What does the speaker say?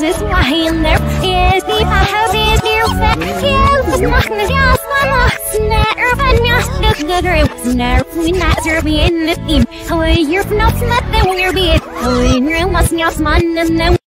is why in there is the house is near that kills not the gas one snare van yes the good snare we not serve in the team how you're not that we're be how you must not man and